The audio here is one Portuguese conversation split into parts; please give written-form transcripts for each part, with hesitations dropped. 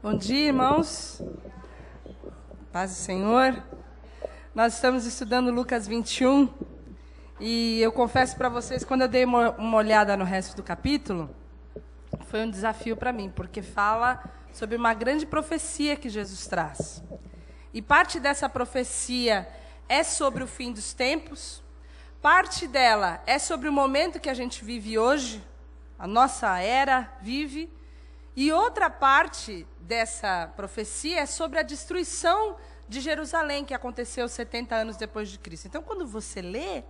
Bom dia, irmãos. Paz do Senhor. Nós estamos estudando Lucas 21 e eu confesso para vocês, quando eu dei uma olhada no resto do capítulo, foi um desafio para mim, porque fala sobre uma grande profecia que Jesus traz. E parte dessa profecia é sobre o fim dos tempos, parte dela é sobre o momento que a gente vive hoje, a nossa era vive, e outra parte dessa profecia é sobre a destruição de Jerusalém, que aconteceu 70 anos depois de Cristo. Então, quando você lê,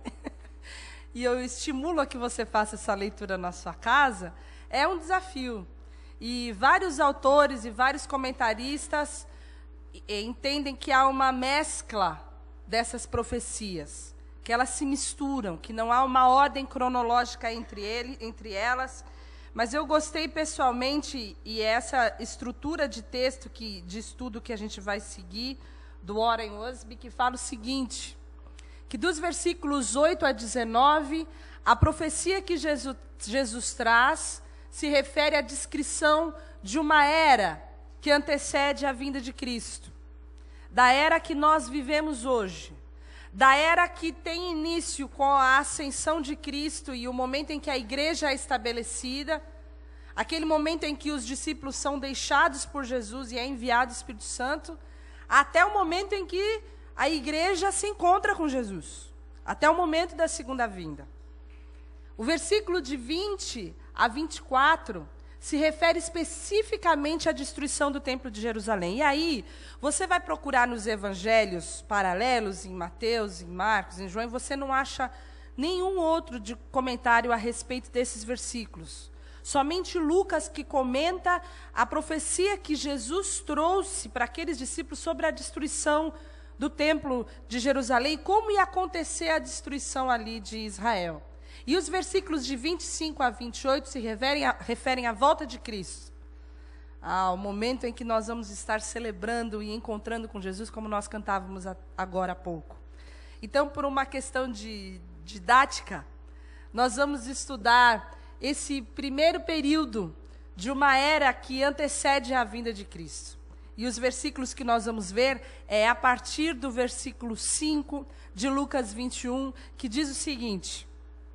e eu estimulo a que você faça essa leitura na sua casa, é um desafio. E vários autores e vários comentaristas entendem que há uma mescla dessas profecias, que elas se misturam, que não há uma ordem cronológica entre elas. Mas eu gostei pessoalmente, e essa estrutura de texto, de estudo que a gente vai seguir, do Warren Wiersbe, que fala o seguinte, que dos versículos 8 a 19, a profecia que Jesus traz se refere à descrição de uma era que antecede a vinda de Cristo, da era que nós vivemos hoje, da era que tem início com a ascensão de Cristo e o momento em que a igreja é estabelecida, aquele momento em que os discípulos são deixados por Jesus e é enviado o Espírito Santo, até o momento em que a igreja se encontra com Jesus, até o momento da segunda vinda. O versículo de 20 a 24 se refere especificamente à destruição do Templo de Jerusalém. E aí, você vai procurar nos evangelhos paralelos, em Mateus, em Marcos, em João, e você não acha nenhum outro comentário a respeito desses versículos. Somente Lucas que comenta a profecia que Jesus trouxe para aqueles discípulos sobre a destruição do Templo de Jerusalém, como ia acontecer a destruição ali de Israel. E os versículos de 25 a 28 se referem à volta de Cristo, ao momento em que nós vamos estar celebrando e encontrando com Jesus, como nós cantávamos agora há pouco. Então, por uma questão de didática, nós vamos estudar esse primeiro período de uma era que antecede a vinda de Cristo. E os versículos que nós vamos ver é a partir do versículo 5 de Lucas 21, que diz o seguinte: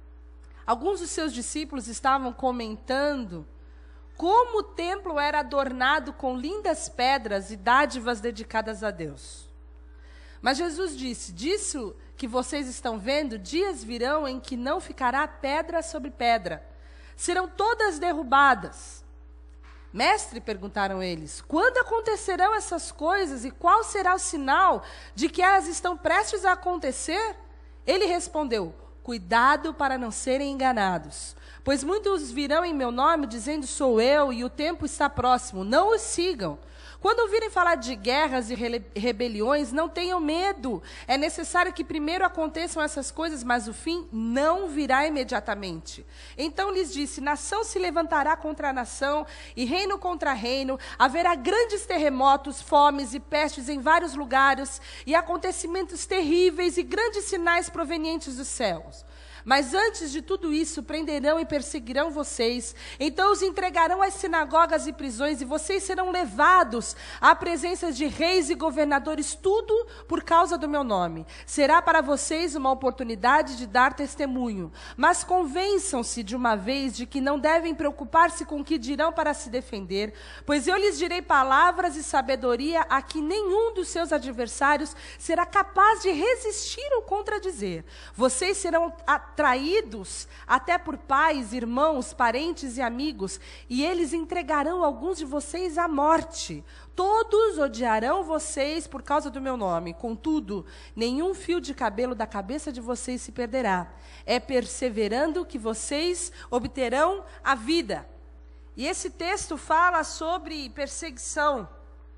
alguns dos seus discípulos estavam comentando como o templo era adornado com lindas pedras e dádivas dedicadas a Deus. Mas Jesus disse: disso que vocês estão vendo, dias virão em que não ficará pedra sobre pedra, serão todas derrubadas. Mestre, perguntaram eles, quando acontecerão essas coisas e qual será o sinal de que elas estão prestes a acontecer? Ele respondeu: cuidado para não serem enganados, pois muitos virão em meu nome dizendo sou eu e o tempo está próximo, não os sigam. Quando ouvirem falar de guerras e rebeliões, não tenham medo. É necessário que primeiro aconteçam essas coisas, mas o fim não virá imediatamente. Então lhes disse: nação se levantará contra nação e reino contra reino. Haverá grandes terremotos, fomes e pestes em vários lugares e acontecimentos terríveis e grandes sinais provenientes dos céus. Mas antes de tudo isso, prenderão e perseguirão vocês. Então os entregarão às sinagogas e prisões, e vocês serão levados à presença de reis e governadores, tudo por causa do meu nome. Será para vocês uma oportunidade de dar testemunho. Mas convençam-se de uma vez de que não devem preocupar-se com o que dirão para se defender, pois eu lhes direi palavras e sabedoria a que nenhum dos seus adversários será capaz de resistir ou contradizer. Vocês serão atraídos até por pais, irmãos, parentes e amigos, e eles entregarão alguns de vocês à morte. Todos odiarão vocês por causa do meu nome. Contudo, nenhum fio de cabelo da cabeça de vocês se perderá. É perseverando que vocês obterão a vida. E esse texto fala sobre perseguição.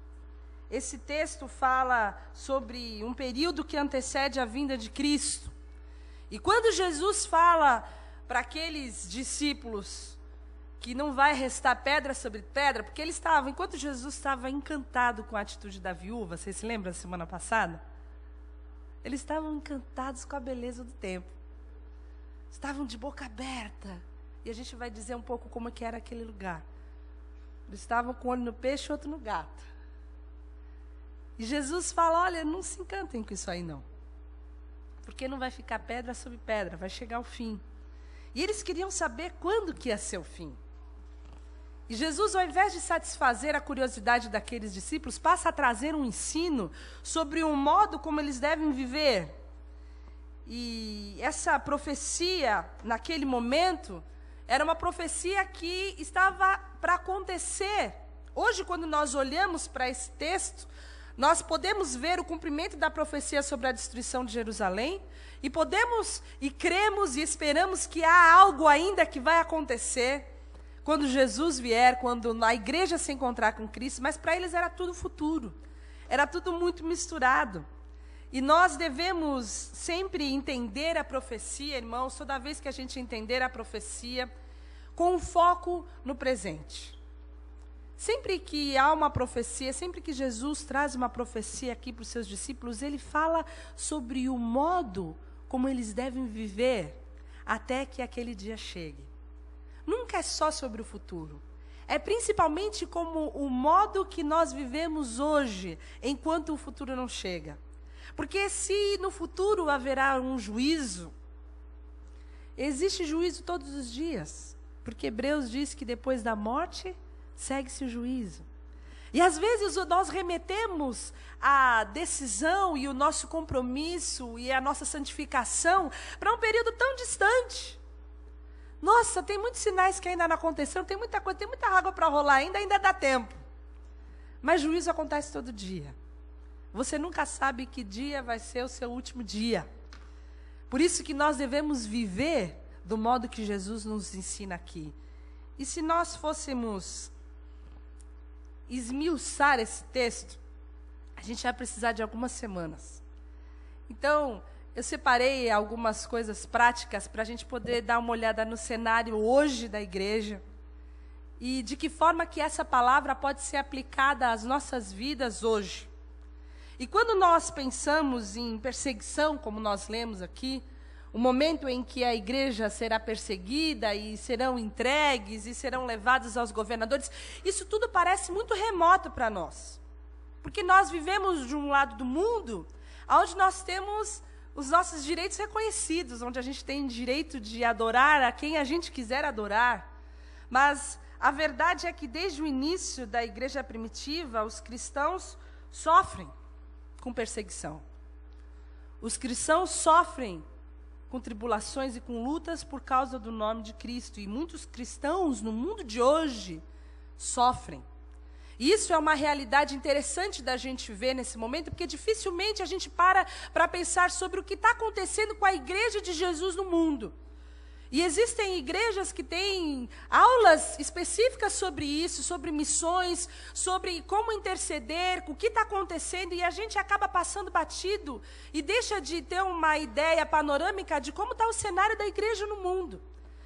Esse texto fala sobre um período que antecede a vinda de Cristo. E quando Jesus fala para aqueles discípulos que não vai restar pedra sobre pedra, porque enquanto Jesus estava encantado com a atitude da viúva, vocês se lembram da semana passada? Eles estavam encantados com a beleza do templo. Estavam de boca aberta. E a gente vai dizer um pouco como que era aquele lugar. Eles estavam com um olho no peixe e outro no gato. E Jesus fala, olha, não se encantem com isso aí não. Porque não vai ficar pedra sobre pedra, vai chegar o fim. E eles queriam saber quando que ia ser o fim. E Jesus, ao invés de satisfazer a curiosidade daqueles discípulos, passa a trazer um ensino sobre o modo como eles devem viver. E essa profecia, naquele momento, era uma profecia que estava para acontecer. Hoje, quando nós olhamos para esse texto, nós podemos ver o cumprimento da profecia sobre a destruição de Jerusalém, e podemos, e cremos e esperamos que há algo ainda que vai acontecer, quando Jesus vier, quando a igreja se encontrar com Cristo, mas para eles era tudo futuro, era tudo muito misturado. E nós devemos sempre entender a profecia, irmãos, toda vez que a gente entender a profecia, com foco no presente. Sempre que há uma profecia, sempre que Jesus traz uma profecia aqui para os seus discípulos, ele fala sobre o modo como eles devem viver até que aquele dia chegue. Nunca é só sobre o futuro. É principalmente como o modo que nós vivemos hoje, enquanto o futuro não chega. Porque se no futuro haverá um juízo, existe juízo todos os dias. Porque Hebreus diz que depois da morte, segue-se o juízo. E às vezes nós remetemos a decisão e o nosso compromisso e a nossa santificação para um período tão distante. Nossa, tem muitos sinais que ainda não aconteceram, tem muita coisa, tem muita água para rolar ainda dá tempo. Mas juízo acontece todo dia. Você nunca sabe que dia vai ser o seu último dia. Por isso que nós devemos viver do modo que Jesus nos ensina aqui. E se nós fôssemos esmiuçar esse texto, a gente vai precisar de algumas semanas. Então, eu separei algumas coisas práticas para a gente poder dar uma olhada no cenário hoje da igreja e de que forma que essa palavra pode ser aplicada às nossas vidas hoje. E quando nós pensamos em perseguição, como nós lemos aqui, o momento em que a igreja será perseguida e serão entregues e serão levados aos governadores, isso tudo parece muito remoto para nós. Porque nós vivemos de um lado do mundo onde nós temos os nossos direitos reconhecidos, onde a gente tem direito de adorar a quem a gente quiser adorar. Mas a verdade é que desde o início da igreja primitiva, os cristãos sofrem com perseguição. Os cristãos sofrem com tribulações e com lutas por causa do nome de Cristo. E muitos cristãos no mundo de hoje sofrem. Isso é uma realidade interessante da gente ver nesse momento, porque dificilmente a gente para pensar sobre o que está acontecendo com a igreja de Jesus no mundo. E existem igrejas que têm aulas específicas sobre isso, sobre missões, sobre como interceder, o que está acontecendo, e a gente acaba passando batido e deixa de ter uma ideia panorâmica de como está o cenário da igreja no mundo.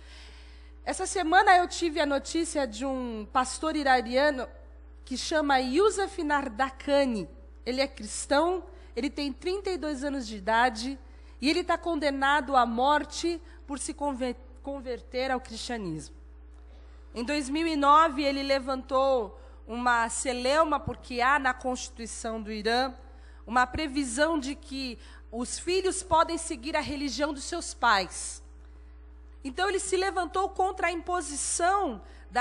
Essa semana eu tive a notícia de um pastor iraniano que chama Youssef Nardakani. Ele é cristão, ele tem 32 anos de idade, e ele está condenado à morte por se converter ao cristianismo. Em 2009, ele levantou uma celeuma, porque há na Constituição do Irã uma previsão de que os filhos podem seguir a religião dos seus pais. Então, ele se levantou contra a imposição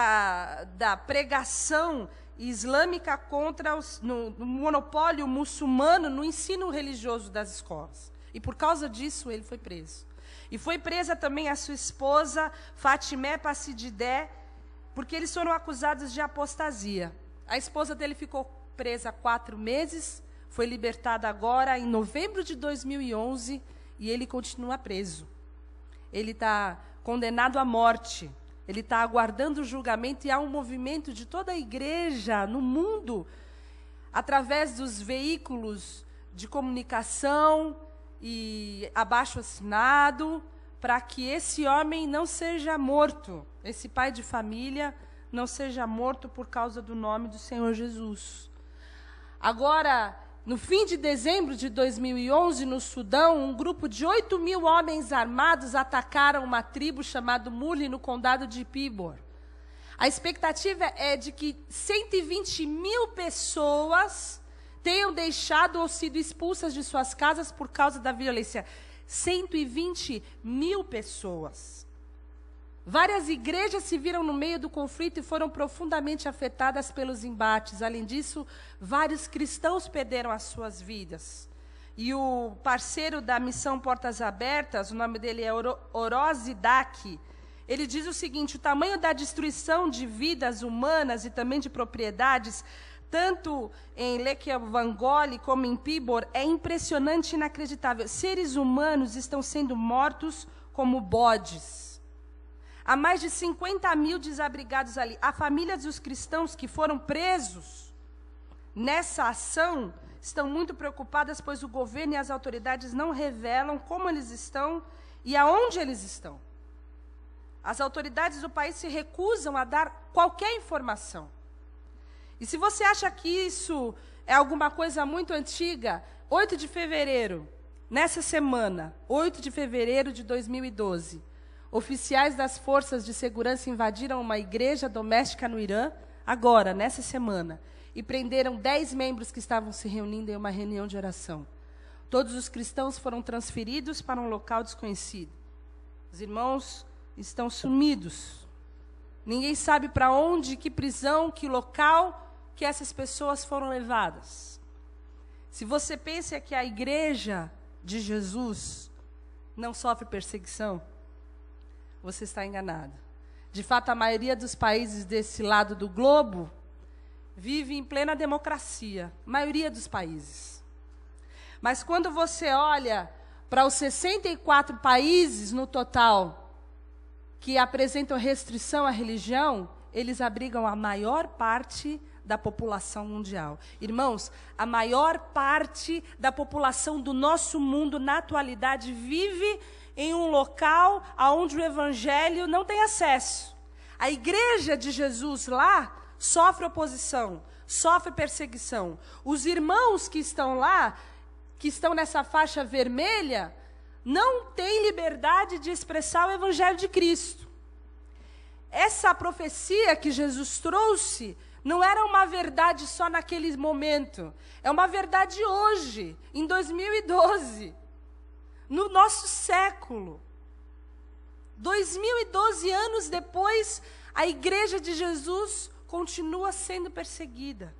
da pregação islâmica contra no monopólio muçulmano no ensino religioso das escolas. E por causa disso, ele foi preso. E foi presa também a sua esposa, Fatimé Passididé, porque eles foram acusados de apostasia. A esposa dele ficou presa 4 meses, foi libertada agora em novembro de 2011, e ele continua preso. Ele está condenado à morte. Ele está aguardando o julgamento, e há um movimento de toda a igreja no mundo, através dos veículos de comunicação e abaixo-assinado, para que esse homem não seja morto, esse pai de família não seja morto por causa do nome do Senhor Jesus. Agora, no fim de dezembro de 2011, no Sudão, um grupo de 8.000 homens armados atacaram uma tribo chamada Muli, no condado de Pibor. A expectativa é de que 120 mil pessoas tenham deixado ou sido expulsas de suas casas por causa da violência. 120 mil pessoas. Várias igrejas se viram no meio do conflito e foram profundamente afetadas pelos embates. Além disso, vários cristãos perderam as suas vidas. E o parceiro da Missão Portas Abertas, o nome dele é Oroz Dak, ele diz o seguinte: o tamanho da destruição de vidas humanas e também de propriedades, tanto em Lequiavangole como em Pibor, é impressionante e inacreditável. Seres humanos estão sendo mortos como bodes. Há mais de 50 mil desabrigados ali. A família dos cristãos que foram presos nessa ação estão muito preocupadas, pois o governo e as autoridades não revelam como eles estão e aonde eles estão. As autoridades do país se recusam a dar qualquer informação. E se você acha que isso é alguma coisa muito antiga, 8 de fevereiro, nessa semana, 8 de fevereiro de 2012, oficiais das forças de segurança invadiram uma igreja doméstica no Irã, agora, nessa semana, e prenderam 10 membros que estavam se reunindo em uma reunião de oração. Todos os cristãos foram transferidos para um local desconhecido. Os irmãos estão sumidos. Ninguém sabe para onde, que prisão, que local que essas pessoas foram levadas. Se você pensa que a igreja de Jesus não sofre perseguição, você está enganado. De fato, a maioria dos países desse lado do globo vive em plena democracia. A maioria dos países. Mas quando você olha para os 64 países no total que apresentam restrição à religião, eles abrigam a maior parte da população mundial. Irmãos, a maior parte da população do nosso mundo, na atualidade, vive em um local onde o evangelho não tem acesso. A igreja de Jesus lá sofre oposição, sofre perseguição. Os irmãos que estão lá, que estão nessa faixa vermelha, não têm liberdade de expressar o evangelho de Cristo. Essa profecia que Jesus trouxe não era uma verdade só naquele momento. É uma verdade hoje, em 2012. No nosso século. 2012 anos depois, a igreja de Jesus continua sendo perseguida.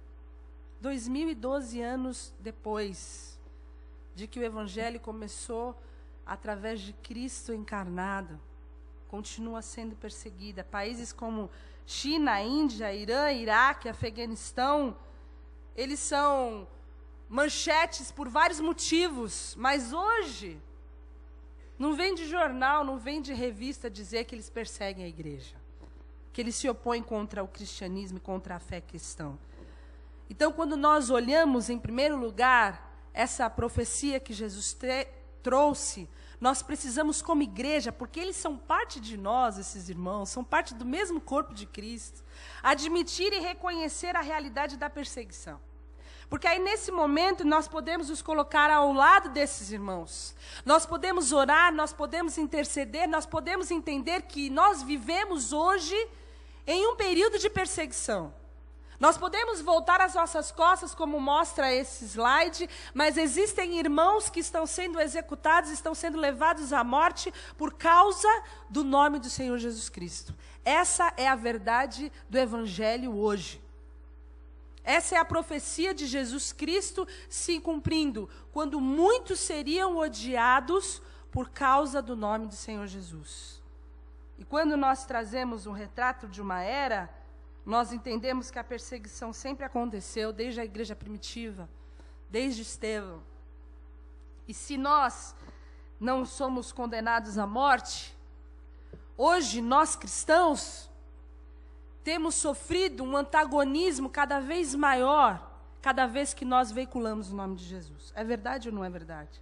2012 anos depois de que o evangelho começou através de Cristo encarnado, continua sendo perseguida. Países como China, Índia, Irã, Iraque, Afeganistão, eles são manchetes por vários motivos, mas hoje não vem de jornal, não vem de revista dizer que eles perseguem a igreja, que eles se opõem contra o cristianismo e contra a fé cristã. Então, quando nós olhamos, em primeiro lugar, essa profecia que Jesus trouxe, nós precisamos, como igreja, porque eles são parte de nós, esses irmãos, são parte do mesmo corpo de Cristo, admitir e reconhecer a realidade da perseguição. Porque aí, nesse momento, nós podemos nos colocar ao lado desses irmãos. Nós podemos orar, nós podemos interceder, nós podemos entender que nós vivemos hoje em um período de perseguição. Nós podemos voltar as nossas costas, como mostra esse slide, mas existem irmãos que estão sendo executados, estão sendo levados à morte por causa do nome do Senhor Jesus Cristo. Essa é a verdade do Evangelho hoje. Essa é a profecia de Jesus Cristo se cumprindo, quando muitos seriam odiados por causa do nome do Senhor Jesus. E quando nós trazemos um retrato de uma era, nós entendemos que a perseguição sempre aconteceu, desde a igreja primitiva, desde Estevão. E se nós não somos condenados à morte, hoje nós cristãos temos sofrido um antagonismo cada vez maior, cada vez que nós veiculamos o nome de Jesus. É verdade ou não é verdade?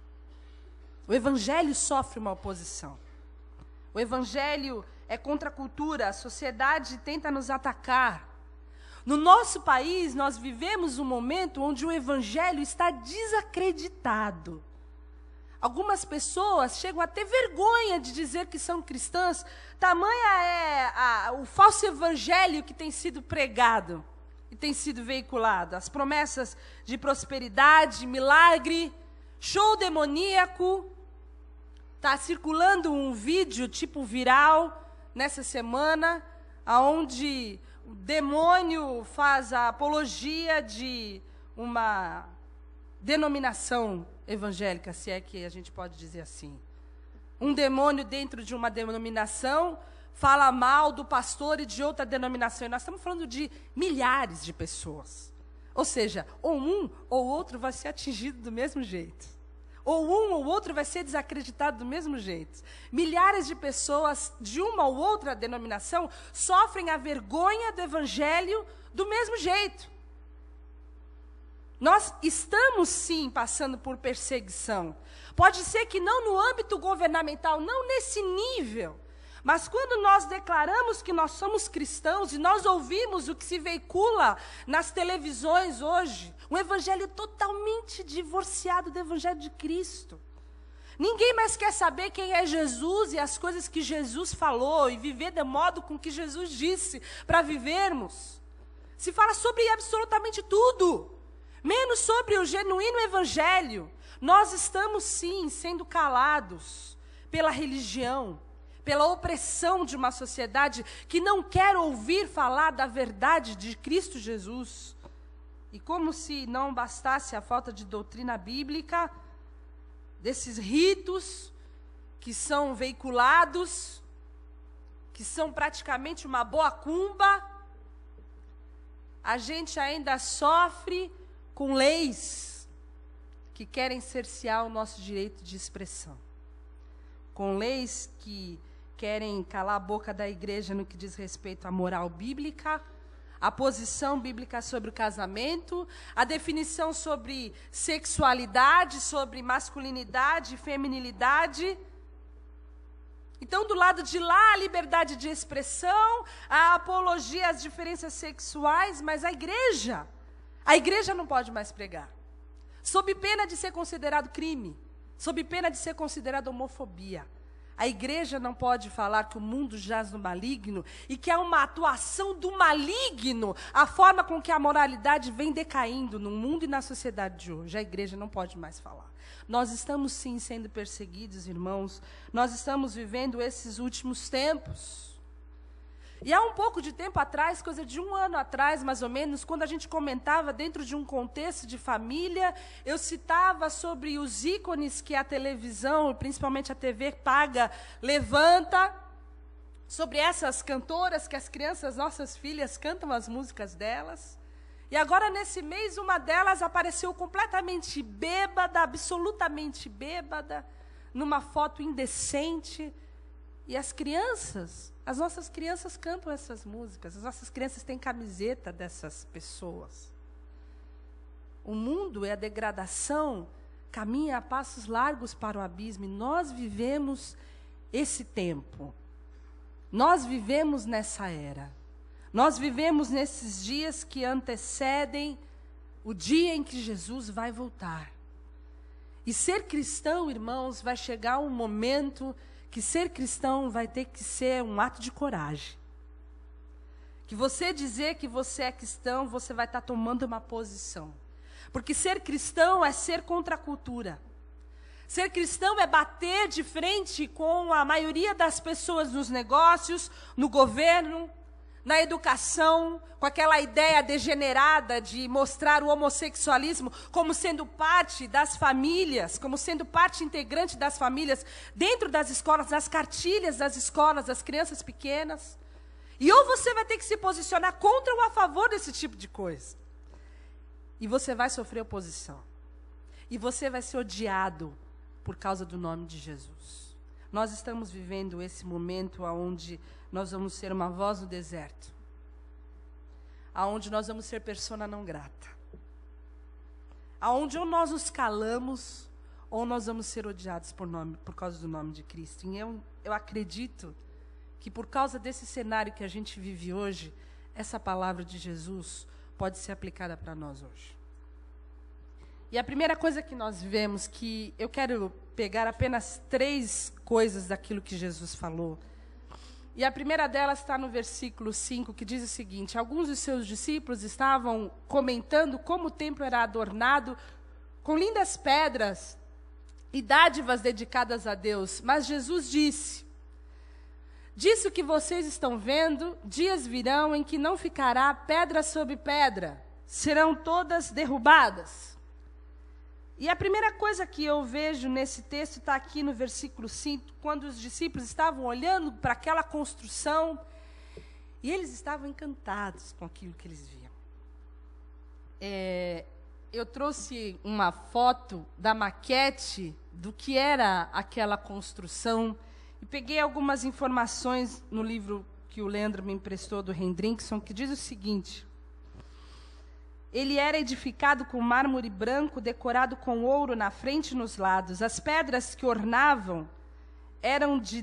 O evangelho sofre uma oposição. O evangelho é contra a cultura, a sociedade tenta nos atacar. No nosso país, nós vivemos um momento onde o evangelho está desacreditado. Algumas pessoas chegam a ter vergonha de dizer que são cristãs, tamanha é o falso evangelho que tem sido pregado e tem sido veiculado. As promessas de prosperidade, milagre, show demoníaco. Está circulando um vídeo tipo viral nessa semana, onde o demônio faz a apologia de uma denominação evangélica, se é que a gente pode dizer assim. Um demônio dentro de uma denominação fala mal do pastor e de outra denominação. E nós estamos falando de milhares de pessoas. Ou seja, ou um ou outro vai ser atingido do mesmo jeito. Ou um ou outro vai ser desacreditado do mesmo jeito. Milhares de pessoas de uma ou outra denominação sofrem a vergonha do evangelho do mesmo jeito. Nós estamos, sim, passando por perseguição. Pode ser que não no âmbito governamental, não nesse nível. Mas quando nós declaramos que nós somos cristãos e nós ouvimos o que se veicula nas televisões hoje, um evangelho totalmente divorciado do evangelho de Cristo. Ninguém mais quer saber quem é Jesus e as coisas que Jesus falou e viver de modo com que Jesus disse para vivermos. Se fala sobre absolutamente tudo, menos sobre o genuíno evangelho. Nós estamos, sim, sendo calados pela religião, pela opressão de uma sociedade que não quer ouvir falar da verdade de Cristo Jesus. E como se não bastasse a falta de doutrina bíblica, desses ritos que são veiculados, que são praticamente uma boa cumba, a gente ainda sofre com leis que querem cercear o nosso direito de expressão. Com leis que querem calar a boca da igreja no que diz respeito à moral bíblica, a posição bíblica sobre o casamento, a definição sobre sexualidade, sobre masculinidade e feminilidade. Então, do lado de lá, a liberdade de expressão, a apologia às diferenças sexuais, mas a igreja não pode mais pregar. Sob pena de ser considerado crime, sob pena de ser considerado homofobia. A igreja não pode falar que o mundo jaz no maligno e que há uma atuação do maligno, a forma com que a moralidade vem decaindo no mundo e na sociedade de hoje. A igreja não pode mais falar. Nós estamos, sim, sendo perseguidos, irmãos. Nós estamos vivendo esses últimos tempos. E há um pouco de tempo atrás, coisa de 1 ano atrás, mais ou menos, quando a gente comentava dentro de um contexto de família, eu citava sobre os ícones que a televisão, principalmente a TV paga, levanta, sobre essas cantoras que as crianças, nossas filhas, cantam as músicas delas. E agora, nesse mês, uma delas apareceu completamente bêbada, absolutamente bêbada, numa foto indecente. E as crianças, as nossas crianças cantam essas músicas, as nossas crianças têm camiseta dessas pessoas. O mundo e a degradação caminha a passos largos para o abismo, e nós vivemos esse tempo. Nós vivemos nessa era. Nós vivemos nesses dias que antecedem o dia em que Jesus vai voltar. E ser cristão, irmãos, vai chegar um momento que ser cristão vai ter que ser um ato de coragem. Que você dizer que você é cristão, você vai estar tomando uma posição. Porque ser cristão é ser contra a cultura. Ser cristão é bater de frente com a maioria das pessoas nos negócios, no governo, na educação, com aquela ideia degenerada de mostrar o homossexualismo como sendo parte das famílias, como sendo parte integrante das famílias, dentro das escolas, nas cartilhas das escolas, das crianças pequenas. E ou você vai ter que se posicionar contra ou a favor desse tipo de coisa. E você vai sofrer oposição. E você vai ser odiado por causa do nome de Jesus. Nós estamos vivendo esse momento onde nós vamos ser uma voz no deserto, aonde nós vamos ser persona não grata, aonde ou nós nos calamos, ou nós vamos ser odiados por causa do nome de Cristo. E eu acredito que por causa desse cenário que a gente vive hoje, essa palavra de Jesus pode ser aplicada para nós hoje. E a primeira coisa que nós vemos, que eu quero pegar apenas 3 coisas daquilo que Jesus falou. E a primeira delas está no versículo 5, que diz o seguinte: alguns dos seus discípulos estavam comentando como o templo era adornado com lindas pedras e dádivas dedicadas a Deus. Mas Jesus disse: disso que vocês estão vendo, dias virão em que não ficará pedra sobre pedra, serão todas derrubadas. E a primeira coisa que eu vejo nesse texto está aqui no versículo 5, quando os discípulos estavam olhando para aquela construção, e eles estavam encantados com aquilo que eles viam. Eu trouxe uma foto da maquete do que era aquela construção, e peguei algumas informações no livro que o Leandro me emprestou, do Hendrickson, que diz o seguinte: ele era edificado com mármore branco, decorado com ouro na frente e nos lados. As pedras que ornavam eram de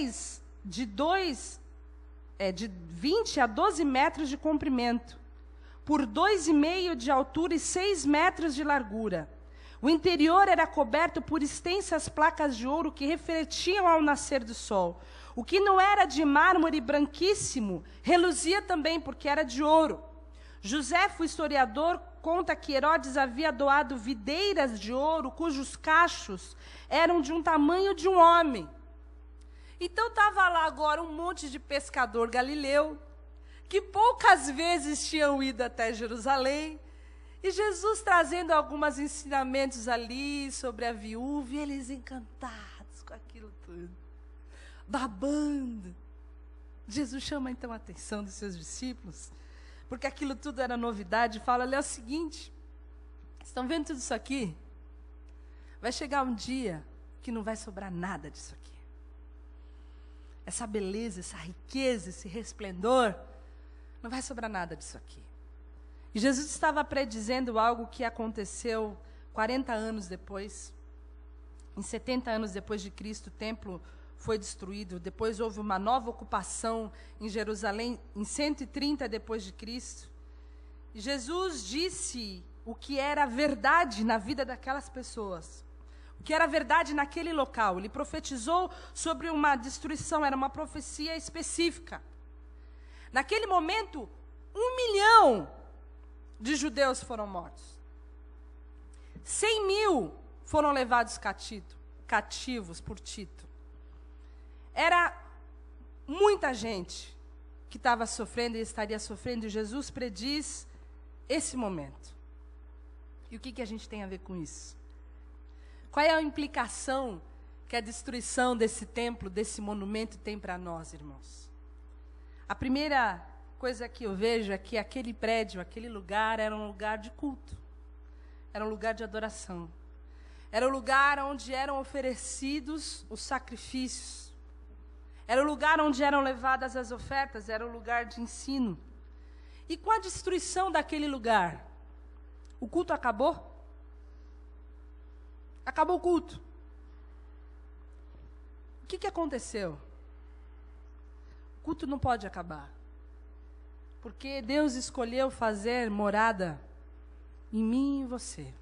20 a 12 metros de comprimento, por 2,5 de altura e 6 metros de largura. O interior era coberto por extensas placas de ouro que refletiam ao nascer do sol. O que não era de mármore branquíssimo reluzia também, porque era de ouro. Joséfo, o historiador, conta que Herodes havia doado videiras de ouro, cujos cachos eram de um tamanho de um homem. Então estava lá agora um monte de pescador galileu, que poucas vezes tinham ido até Jerusalém, e Jesus trazendo alguns ensinamentos ali sobre a viúva, e eles encantados com aquilo tudo, babando. Jesus chama então a atenção dos seus discípulos, porque aquilo tudo era novidade, e fala: olha, é o seguinte, estão vendo tudo isso aqui? Vai chegar um dia que não vai sobrar nada disso aqui. Essa beleza, essa riqueza, esse resplendor, não vai sobrar nada disso aqui. E Jesus estava predizendo algo que aconteceu 40 anos depois. Em 70 anos depois de Cristo, o templo foi destruído. Depois houve uma nova ocupação em Jerusalém, em 130 depois de Cristo. E Jesus disse o que era verdade na vida daquelas pessoas, o que era verdade naquele local. Ele profetizou sobre uma destruição, era uma profecia específica. Naquele momento, 1 milhão de judeus foram mortos. 100.000 foram levados cativos por Tito. Era muita gente que estava sofrendo e estaria sofrendo, e Jesus prediz esse momento. E o que a gente tem a ver com isso? Qual é a implicação que a destruição desse templo, desse monumento, tem para nós, irmãos? A primeira coisa que eu vejo é que aquele prédio, aquele lugar, era um lugar de culto. Era um lugar de adoração. Era o lugar onde eram oferecidos os sacrifícios. Era o lugar onde eram levadas as ofertas, era o lugar de ensino. E com a destruição daquele lugar, o culto acabou? Acabou o culto. O que aconteceu? O culto não pode acabar. Porque Deus escolheu fazer morada em mim e em você.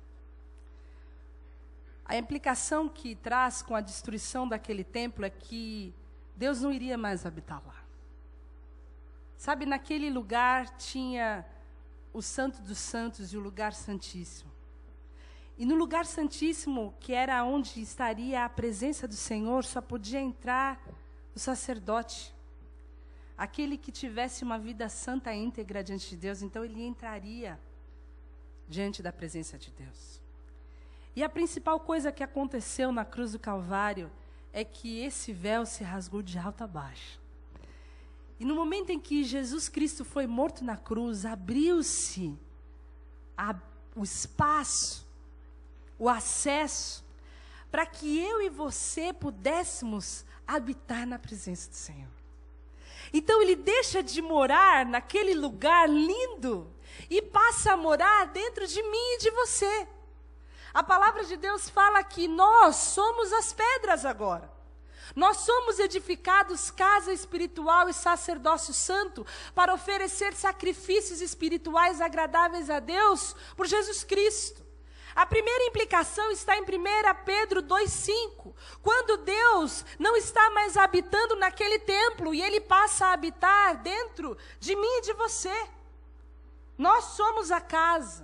A implicação que traz com a destruição daquele templo é que Deus não iria mais habitar lá. Sabe, naquele lugar tinha o Santo dos Santos e o lugar santíssimo. E no lugar santíssimo, que era onde estaria a presença do Senhor, só podia entrar o sacerdote. Aquele que tivesse uma vida santa e íntegra diante de Deus, então ele entraria diante da presença de Deus. E a principal coisa que aconteceu na cruz do Calvário é que esse véu se rasgou de alto a baixo. E no momento em que Jesus Cristo foi morto na cruz, abriu-se o espaço, o acesso, para que eu e você pudéssemos habitar na presença do Senhor. Então ele deixa de morar naquele lugar lindo e passa a morar dentro de mim e de você. A palavra de Deus fala que nós somos as pedras agora. Nós somos edificados casa espiritual e sacerdócio santo para oferecer sacrifícios espirituais agradáveis a Deus por Jesus Cristo. A primeira implicação está em 1 Pedro 2,5. Quando Deus não está mais habitando naquele templo e Ele passa a habitar dentro de mim e de você. Nós somos a casa.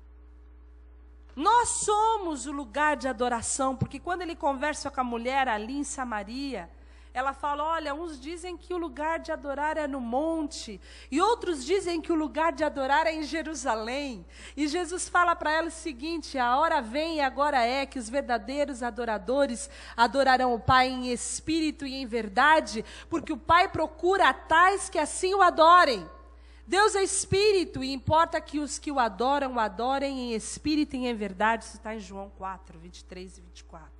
Nós somos o lugar de adoração, porque quando Ele conversa com a mulher ali em Samaria, ela fala, olha, uns dizem que o lugar de adorar é no monte, e outros dizem que o lugar de adorar é em Jerusalém. E Jesus fala para ela o seguinte, a hora vem e agora é que os verdadeiros adoradores adorarão o Pai em espírito e em verdade, porque o Pai procura tais que assim o adorem. Deus é espírito e importa que os que o adorem em espírito e em verdade. Isso está em João 4, 23 e 24.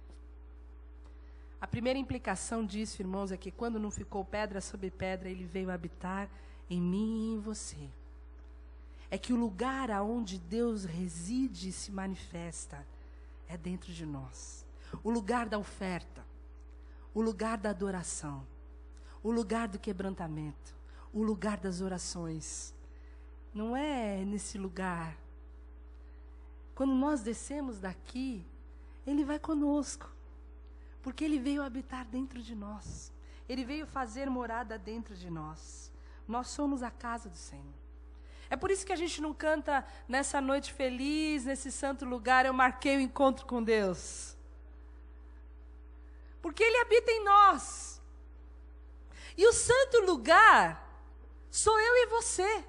A primeira implicação disso, irmãos, é que quando não ficou pedra sobre pedra, Ele veio habitar em mim e em você. É que o lugar aonde Deus reside e se manifesta é dentro de nós. O lugar da oferta, o lugar da adoração, o lugar do quebrantamento, o lugar das orações. Não é nesse lugar. Quando nós descemos daqui, Ele vai conosco. Porque Ele veio habitar dentro de nós. Ele veio fazer morada dentro de nós. Nós somos a casa do Senhor. É por isso que a gente não canta nessa noite feliz, nesse santo lugar, eu marquei o encontro com Deus. Porque Ele habita em nós. E o santo lugar sou eu e você.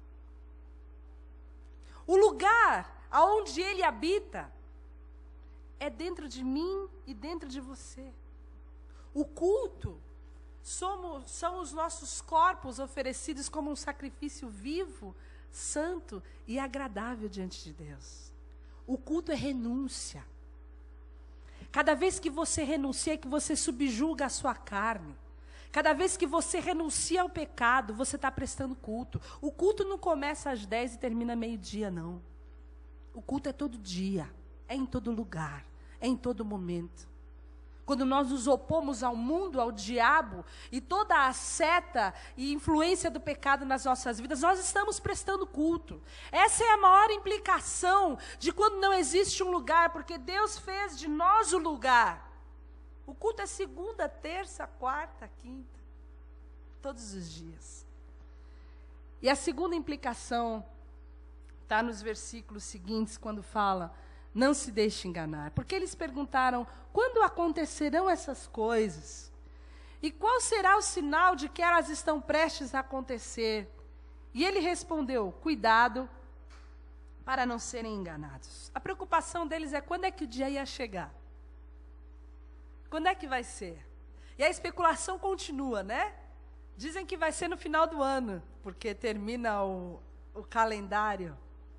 O lugar aonde Ele habita é dentro de mim e dentro de você. O culto são os nossos corpos oferecidos como um sacrifício vivo, santo e agradável diante de Deus. O culto é renúncia. Cada vez que você renuncia, que você subjuga a sua carne. Cada vez que você renuncia ao pecado, você está prestando culto. O culto não começa às 10 e termina meio-dia, não. O culto é todo dia, é em todo lugar. É em todo momento. Quando nós nos opomos ao mundo, ao diabo, e toda a seta e influência do pecado nas nossas vidas, nós estamos prestando culto. Essa é a maior implicação de quando não existe um lugar, porque Deus fez de nós o lugar. O culto é segunda, terça, quarta, quinta, todos os dias. E a segunda implicação está nos versículos seguintes, quando fala... Não se deixe enganar. Porque eles perguntaram, quando acontecerão essas coisas? E qual será o sinal de que elas estão prestes a acontecer? E ele respondeu, cuidado para não serem enganados. A preocupação deles é quando é que o dia ia chegar? Quando é que vai ser? E a especulação continua, né? Dizem que vai ser no final do ano, porque termina o calendário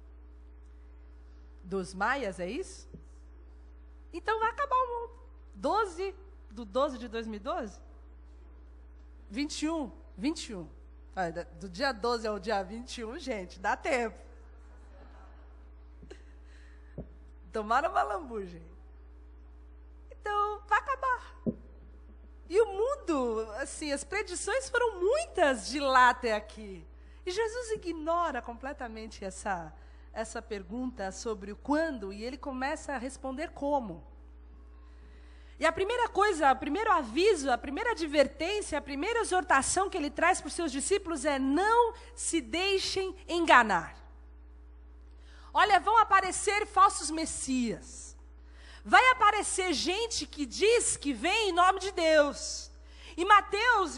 dos maias, é isso? Então vai acabar o mundo. 12 de 2012? 21. Do dia 12 ao dia 21, gente, dá tempo. Tomaram uma lambuja. Então, vai acabar. E o mundo, assim, as predições foram muitas de lá até aqui. E Jesus ignora completamente essa pergunta sobre o quando, e ele começa a responder como. E a primeira coisa, o primeiro aviso, a primeira advertência, a primeira exortação que ele traz para os seus discípulos é: não se deixem enganar. Olha, vão aparecer falsos messias. Vai aparecer gente que diz que vem em nome de Deus. E Mateus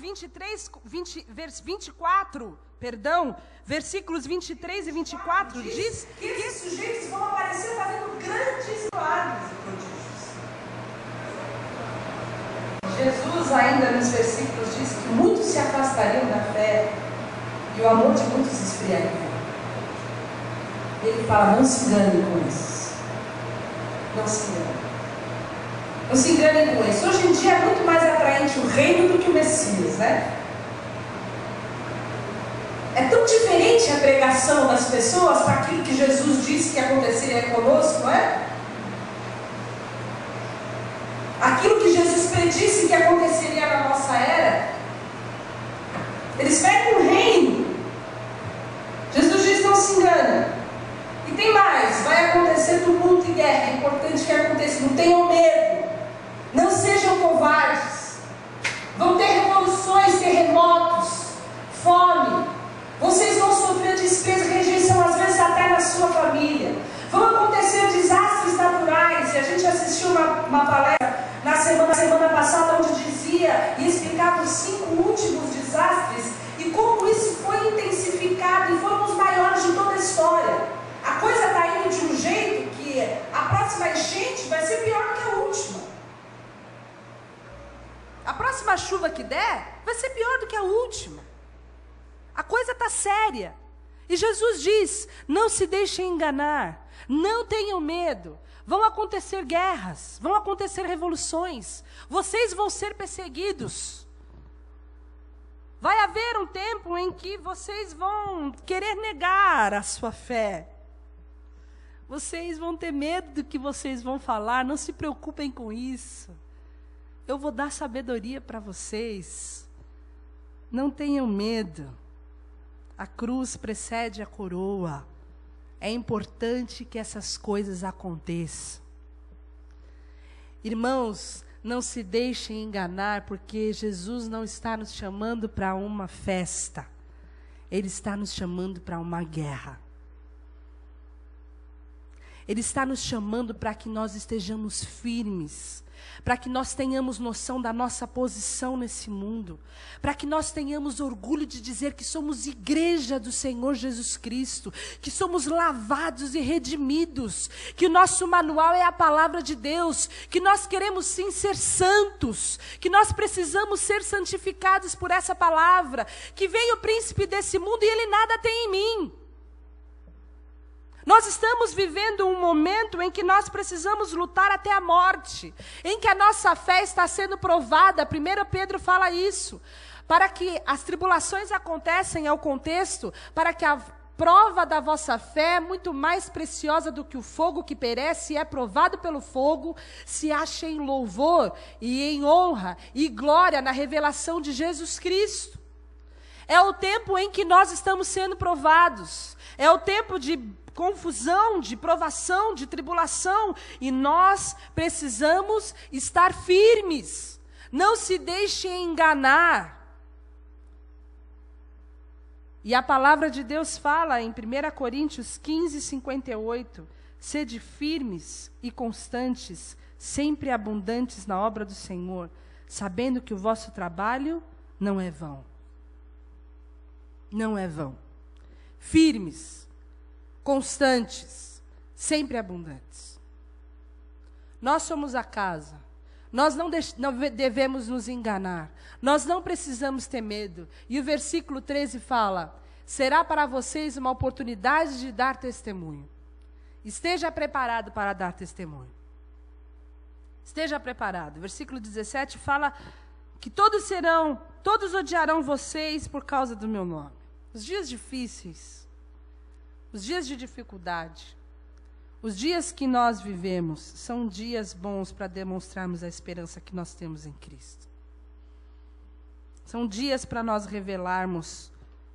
versículos 23 e 24, diz que esses sujeitos vão aparecer fazendo grandes milagres e prodígios. Jesus, ainda nos versículos, diz que muitos se afastariam da fé e o amor de muitos esfriaria. Ele fala, não se enganem com isso. Não se enganem. Não se enganem com isso. Hoje em dia é muito mais atraente o reino do que o Messias, né? É tão diferente a pregação das pessoas para aquilo que Jesus disse que aconteceria conosco, não é? Aquilo que Jesus predisse que aconteceria na nossa era. Eles pegam o reino. Jesus diz, não se engane. E tem mais, vai acontecer tumulto guerra, é importante que aconteça. Não tenham medo, não sejam covardes. Vão ter revoluções, terremotos, fome. Vocês vão sofrer desprezo, rejeição, às vezes até na sua família. Vão acontecer desastres naturais. E a gente assistiu uma palestra na semana passada, onde dizia e explicava os 5 últimos desastres e como isso foi intensificado e foram os maiores de toda a história. A coisa está indo de um jeito que a próxima enchente vai ser pior do que a última. A próxima chuva que der vai ser pior do que a última. A coisa está séria. E Jesus diz: não se deixem enganar, não tenham medo. Vão acontecer guerras, vão acontecer revoluções, vocês vão ser perseguidos. Vai haver um tempo em que vocês vão querer negar a sua fé. Vocês vão ter medo do que vocês vão falar, não se preocupem com isso. Eu vou dar sabedoria para vocês. Não tenham medo. A cruz precede a coroa. É importante que essas coisas aconteçam. Irmãos, não se deixem enganar, porque Jesus não está nos chamando para uma festa. Ele está nos chamando para uma guerra. Ele está nos chamando para que nós estejamos firmes, para que nós tenhamos noção da nossa posição nesse mundo, para que nós tenhamos orgulho de dizer que somos igreja do Senhor Jesus Cristo, que somos lavados e redimidos, que o nosso manual é a palavra de Deus, que nós queremos sim ser santos, que nós precisamos ser santificados por essa palavra, que vem o príncipe desse mundo e ele nada tem em mim. Nós estamos vivendo um momento em que nós precisamos lutar até a morte, em que a nossa fé está sendo provada. 1 Pedro fala isso, para que as tribulações acontecem ao contexto, para que a prova da vossa fé, muito mais preciosa do que o fogo que perece e é provado pelo fogo, se ache em louvor e em honra e glória na revelação de Jesus Cristo. É o tempo em que nós estamos sendo provados, é o tempo de confusão, de provação, de tribulação, e nós precisamos estar firmes. Não se deixem enganar. E a palavra de Deus fala em 1 Coríntios 15, 58, sede firmes e constantes, sempre abundantes na obra do Senhor, sabendo que o vosso trabalho não é vão. Não é vão. Firmes, constantes, sempre abundantes. Nós somos a casa. Nós não devemos nos enganar. Nós não precisamos ter medo. E o versículo 13 fala: será para vocês uma oportunidade de dar testemunho. Esteja preparado para dar testemunho. Esteja preparado. O versículo 17 fala que todos odiarão vocês por causa do meu nome. Os dias difíceis, os dias de dificuldade, os dias que nós vivemos, são dias bons para demonstrarmos a esperança que nós temos em Cristo. São dias para nós revelarmos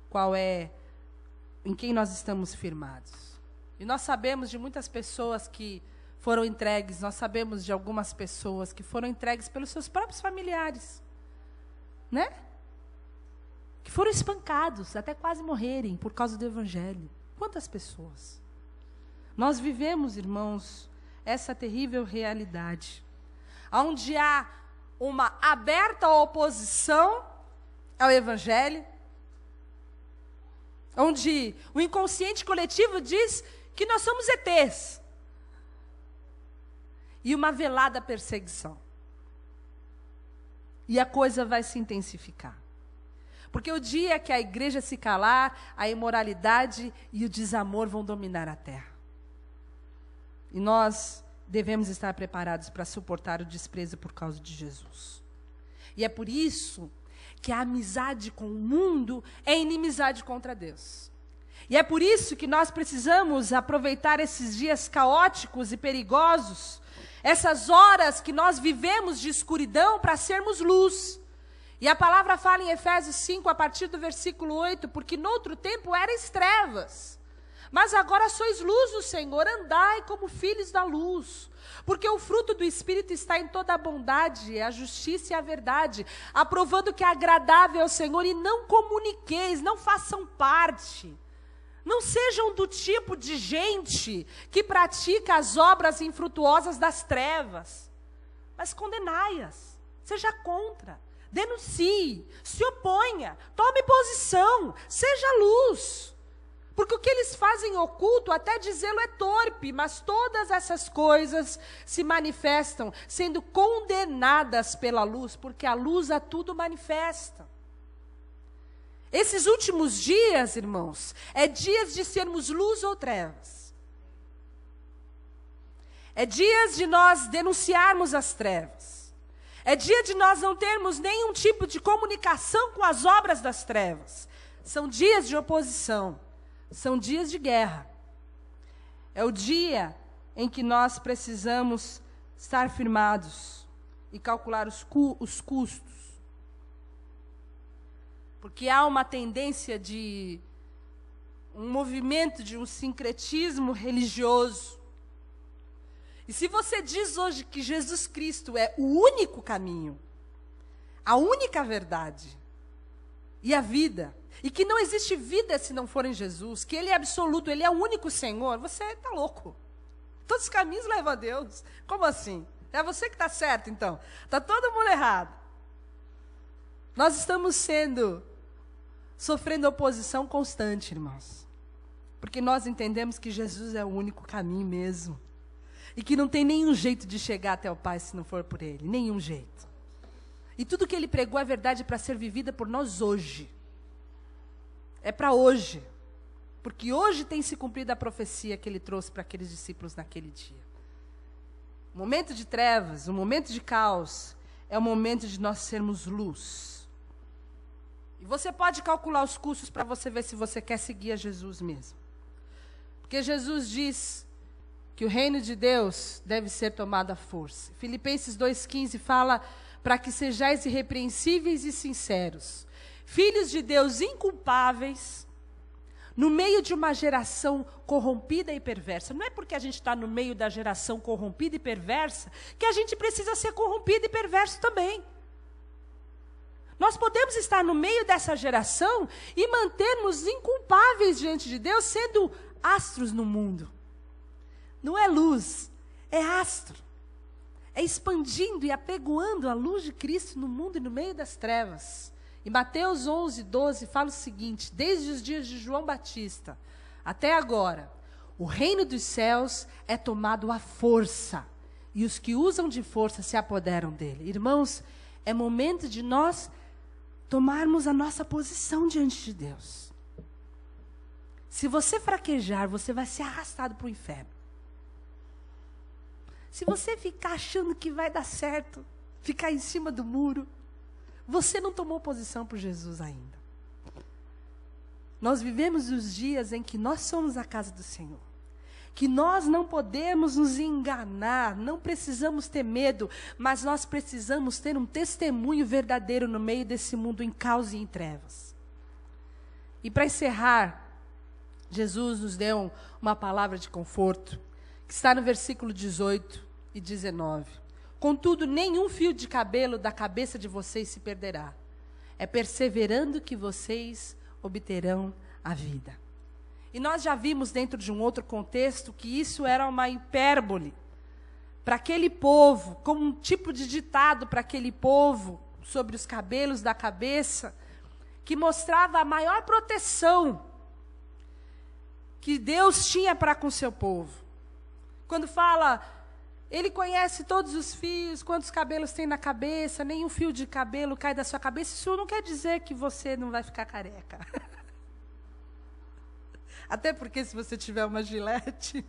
em quem nós estamos firmados. E nós sabemos de muitas pessoas que foram entregues, nós sabemos de algumas pessoas que foram entregues pelos seus próprios familiares, né? Que foram espancados, até quase morrerem por causa do Evangelho. Quantas pessoas? Nós vivemos, irmãos, essa terrível realidade, onde há uma aberta oposição ao Evangelho, onde o inconsciente coletivo diz que nós somos ETs, e uma velada perseguição. E a coisa vai se intensificar. Porque o dia que a igreja se calar, a imoralidade e o desamor vão dominar a terra. E nós devemos estar preparados para suportar o desprezo por causa de Jesus. E é por isso que a amizade com o mundo é inimizade contra Deus. E é por isso que nós precisamos aproveitar esses dias caóticos e perigosos, essas horas que nós vivemos de escuridão, para sermos luz. E a palavra fala em Efésios 5, a partir do versículo 8, porque noutro tempo erais trevas, Mas agora sois luz do Senhor, andai como filhos da luz. Porque o fruto do Espírito está em toda a bondade, a justiça e a verdade, aprovando que é agradável ao Senhor, e não comuniqueis, não façam parte. Não sejam do tipo de gente que pratica as obras infrutuosas das trevas, mas condenai-as, seja contra, denuncie, se oponha, tome posição, seja luz. Porque o que eles fazem oculto, até dizê-lo é torpe, mas todas essas coisas se manifestam sendo condenadas pela luz, porque a luz a tudo manifesta. Esses últimos dias, irmãos, é dias de sermos luz ou trevas. É dias de nós denunciarmos as trevas. É dia de nós não termos nenhum tipo de comunicação com as obras das trevas. São dias de oposição. São dias de guerra. É o dia em que nós precisamos estar firmados e calcular os custos. Porque há uma tendência de um movimento de um sincretismo religioso. E se você diz hoje que Jesus Cristo é o único caminho, a única verdade e a vida, e que não existe vida se não for em Jesus, que Ele é absoluto, Ele é o único Senhor, você está louco. Todos os caminhos levam a Deus. Como assim? É você que está certo, então. Está todo mundo errado. Nós estamos sofrendo oposição constante, irmãos. Porque nós entendemos que Jesus é o único caminho mesmo. E que não tem nenhum jeito de chegar até o Pai se não for por Ele. Nenhum jeito. E tudo que Ele pregou é verdade para ser vivida por nós hoje. É para hoje. Porque hoje tem se cumprido a profecia que Ele trouxe para aqueles discípulos naquele dia. O momento de trevas, o momento de caos, é o momento de nós sermos luz. E você pode calcular os custos para você ver se você quer seguir a Jesus mesmo. Porque Jesus diz que o reino de Deus deve ser tomado à força. Filipenses 2,15 fala para que sejais irrepreensíveis e sinceros, filhos de Deus inculpáveis, no meio de uma geração corrompida e perversa. Não é porque a gente está no meio da geração corrompida e perversa que a gente precisa ser corrompido e perverso também. Nós podemos estar no meio dessa geração e mantermos inculpáveis diante de Deus, sendo astros no mundo. Não é luz, é astro. É expandindo e apregoando a luz de Cristo no mundo e no meio das trevas. E Mateus 11:12 fala o seguinte: desde os dias de João Batista até agora, o reino dos céus é tomado à força, e os que usam de força se apoderam dele. Irmãos, é momento de nós tomarmos a nossa posição diante de Deus. Se você fraquejar, você vai ser arrastado para o inferno. Se você ficar achando que vai dar certo, ficar em cima do muro, você não tomou posição por Jesus ainda. Nós vivemos os dias em que nós somos a casa do Senhor. Que nós não podemos nos enganar, não precisamos ter medo, mas nós precisamos ter um testemunho verdadeiro no meio desse mundo em caos e em trevas. E para encerrar, Jesus nos deu uma palavra de conforto, que está no versículo 18 e 19. Contudo, nenhum fio de cabelo da cabeça de vocês se perderá. É perseverando que vocês obterão a vida. E nós já vimos dentro de um outro contexto que isso era uma hipérbole para aquele povo, como um tipo de ditado para aquele povo sobre os cabelos da cabeça, que mostrava a maior proteção que Deus tinha para com seu povo. Quando fala, Ele conhece todos os fios, quantos cabelos tem na cabeça, nenhum fio de cabelo cai da sua cabeça, isso não quer dizer que você não vai ficar careca. Até porque se você tiver uma gilete.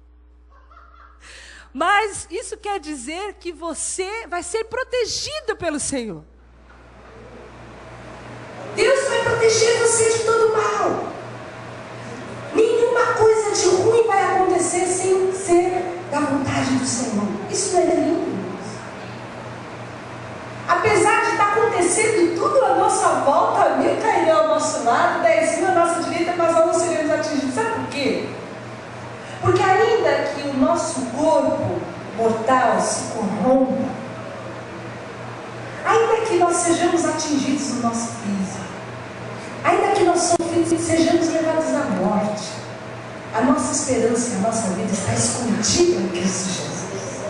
Mas isso quer dizer que você vai ser protegido pelo Senhor. Deus vai proteger você de todo mal. Nenhuma coisa de ruim vai acontecer sem ser da vontade do Senhor. Isso não é lindo, irmãos? Apesar de estar acontecendo tudo à nossa volta, 1000 cairão ao nosso lado, 10.000 à nossa direita, nós não seremos atingidos. Sabe por quê? ainda que o nosso corpo mortal se corrompa, ainda que nós sejamos atingidos no nosso físico, ainda que nós sejamos levados à morte, a nossa esperança e a nossa vida está escondida em Cristo Jesus.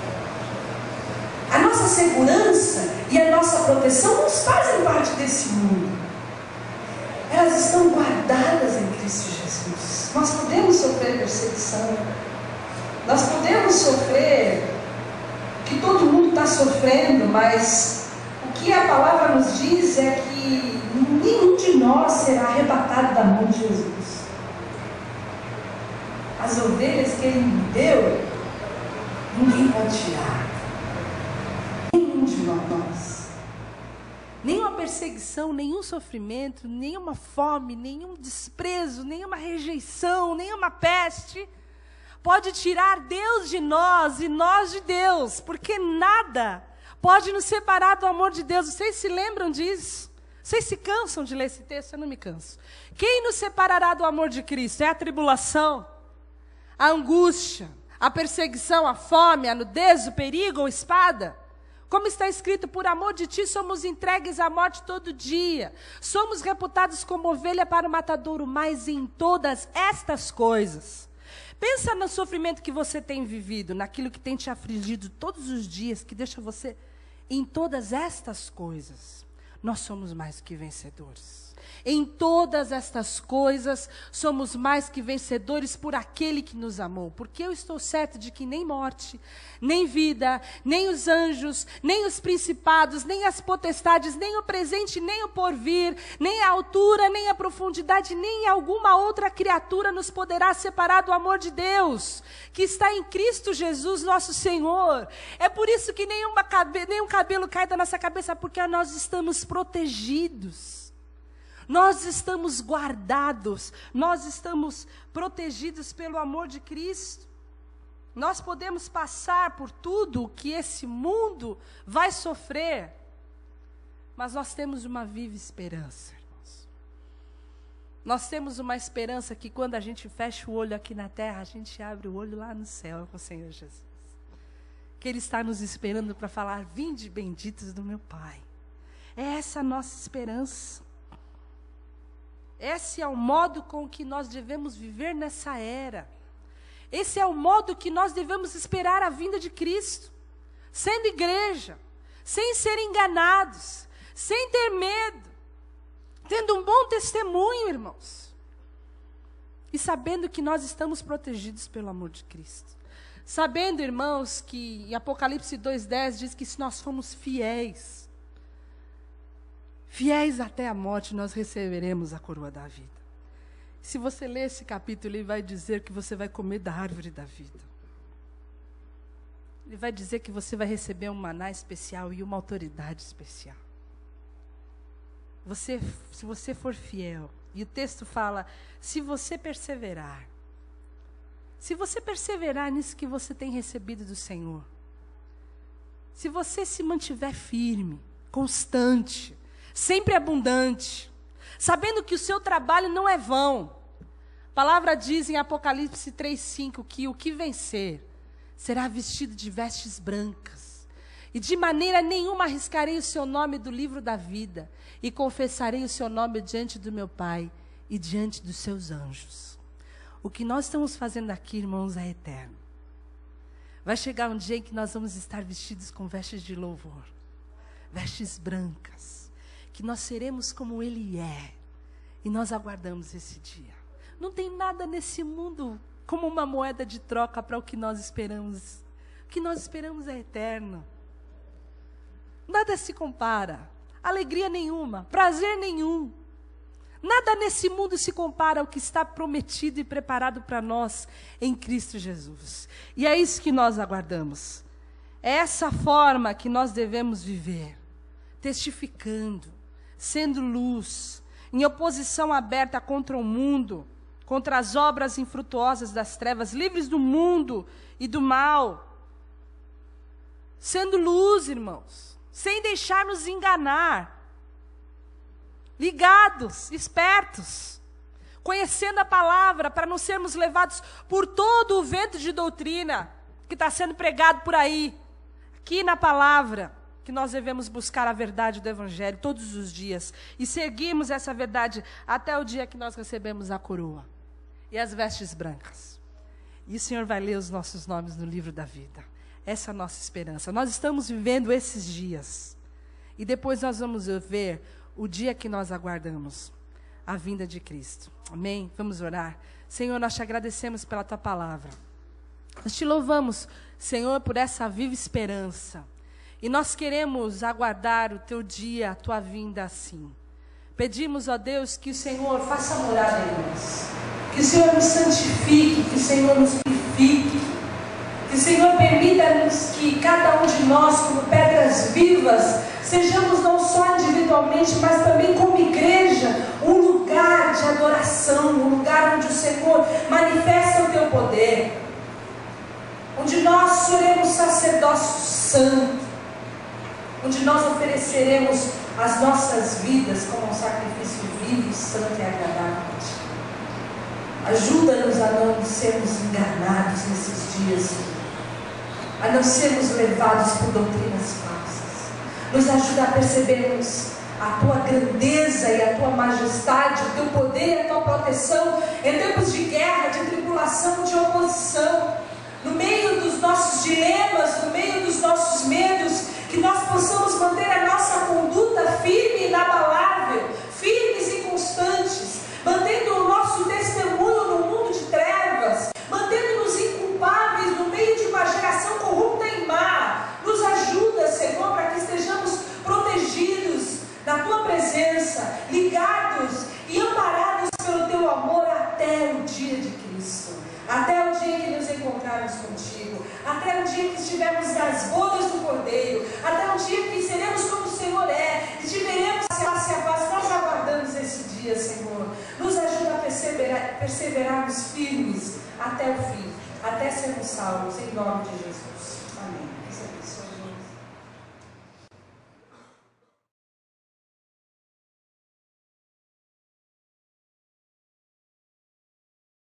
A nossa segurança e a nossa proteção não fazem parte desse mundo. Elas estão guardadas em Cristo Jesus. Nós podemos sofrer perseguição. Nós podemos sofrer o que todo mundo está sofrendo, mas o que a palavra nos diz é que nenhum de nós será arrebatado da mão de Jesus. As ovelhas que Ele me deu, ninguém pode tirar. Nenhum de nós. Nenhuma perseguição, nenhum sofrimento, nenhuma fome, nenhum desprezo, nenhuma rejeição, nenhuma peste pode tirar Deus de nós e nós de Deus, porque nada pode nos separar do amor de Deus. Vocês se lembram disso? Vocês se cansam de ler esse texto? Eu não me canso. Quem nos separará do amor de Cristo? É a tribulação, a angústia, a perseguição, a fome, a nudez, o perigo ou espada? Como está escrito, por amor de ti somos entregues à morte todo dia. Somos reputados como ovelha para o matadouro, mas em todas estas coisas. Pensa no sofrimento que você tem vivido, naquilo que tem te afligido todos os dias, que deixa você em todas estas coisas. Nós somos mais que vencedores. Em todas estas coisas, somos mais que vencedores por aquele que nos amou. Porque eu estou certo de que nem morte, nem vida, nem os anjos, nem os principados, nem as potestades, nem o presente, nem o porvir, nem a altura, nem a profundidade, nem alguma outra criatura nos poderá separar do amor de Deus, que está em Cristo Jesus, nosso Senhor. É por isso que nenhum cabelo cai da nossa cabeça, porque nós estamos protegidos. Nós estamos guardados, nós estamos protegidos pelo amor de Cristo. Nós podemos passar por tudo o que esse mundo vai sofrer, mas nós temos uma viva esperança, irmãos. Nós temos uma esperança que quando a gente fecha o olho aqui na terra, a gente abre o olho lá no céu com o Senhor Jesus. Que Ele está nos esperando para falar, vinde benditos do meu Pai. É essa a nossa esperança. Esse é o modo com que nós devemos viver nessa era. Esse é o modo que nós devemos esperar a vinda de Cristo. Sendo igreja, sem ser enganados, sem ter medo, tendo um bom testemunho, irmãos. E sabendo que nós estamos protegidos pelo amor de Cristo. Sabendo, irmãos, que em Apocalipse 2:10 diz que se nós formos fiéis até a morte, nós receberemos a coroa da vida. Se você ler esse capítulo, ele vai dizer que você vai comer da árvore da vida. Ele vai dizer que você vai receber um maná especial e uma autoridade especial. Se você for fiel, e o texto fala, se você perseverar nisso que você tem recebido do Senhor, se você se mantiver firme, constante, sempre abundante, sabendo que o seu trabalho não é vão. A palavra diz em Apocalipse 3:5 que o que vencer será vestido de vestes brancas, e de maneira nenhuma arriscarei o seu nome do livro da vida, e confessarei o seu nome diante do meu Pai e diante dos seus anjos. O que nós estamos fazendo aqui, irmãos, é eterno. Vai chegar um dia em que nós vamos estar vestidos com vestes de louvor, vestes brancas, que nós seremos como Ele é, e nós aguardamos esse dia. Não tem nada nesse mundo como uma moeda de troca para o que nós esperamos. O que nós esperamos é eterno. Nada se compara, alegria nenhuma, prazer nenhum. Nada nesse mundo se compara ao que está prometido e preparado para nós em Cristo Jesus. E é isso que nós aguardamos. É essa forma que nós devemos viver, testificando, sendo luz, em oposição aberta contra o mundo, contra as obras infrutuosas das trevas, livres do mundo e do mal. Sendo luz, irmãos, sem deixar nos enganar. Ligados, espertos, conhecendo a palavra, para não sermos levados por todo o vento de doutrina que está sendo pregado por aí. Aqui na palavra, que nós devemos buscar a verdade do Evangelho todos os dias e seguirmos essa verdade até o dia que nós recebemos a coroa e as vestes brancas. E o Senhor vai ler os nossos nomes no livro da vida. Essa é a nossa esperança. Nós estamos vivendo esses dias. E depois nós vamos ver o dia que nós aguardamos, a vinda de Cristo. Amém? Vamos orar. Senhor, nós te agradecemos pela tua palavra. Nós te louvamos, Senhor, por essa viva esperança. E nós queremos aguardar o teu dia, a tua vinda assim. Pedimos, ó Deus, que o Senhor faça morada em nós. Que o Senhor nos santifique, que o Senhor nos purifique. Que o Senhor permita-nos que cada um de nós, como pedras vivas, sejamos não só individualmente, mas também como igreja, um lugar de adoração, um lugar onde o Senhor manifesta o teu poder. Onde nós seremos sacerdócio santo. Onde nós ofereceremos as nossas vidas como um sacrifício vivo, santo e agradável. Ajuda-nos a não sermos enganados nesses dias, a não sermos levados por doutrinas falsas. Nos ajuda a percebermos a tua grandeza e a tua majestade, o teu poder e a tua proteção em tempos de guerra, de tribulação, de oposição. No meio dos nossos dilemas, no meio dos nossos medos, que nós possamos manter a nossa conduta firme e inabalável, firmes e constantes, mantendo o nosso testemunho no mundo de trevas, mantendo-nos inculpáveis no meio de uma geração corrupta e má. Nos ajuda, Senhor, para que estejamos protegidos na tua presença, ligados e amparados pelo teu amor até o dia de Cristo. Até o dia que nos encontrarmos contigo, até o dia que estivermos nas bodas do Cordeiro, até o dia que seremos como o Senhor é, que te veremos face a face. Nós aguardamos esse dia, Senhor. Nos ajuda a perseverarmos firmes até o fim, até sermos salvos, em nome de Jesus. Amém. Que Deus abençoe.